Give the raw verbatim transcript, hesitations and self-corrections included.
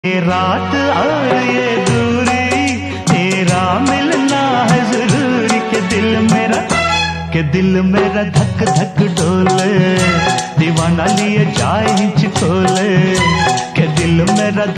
ये रात और ये दूरी तेरा मिलना है जरूरी के दिल मेरा के दिल मेरा धक धक डोले दीवाना लिए चाय हिचकोले के दिल मेरा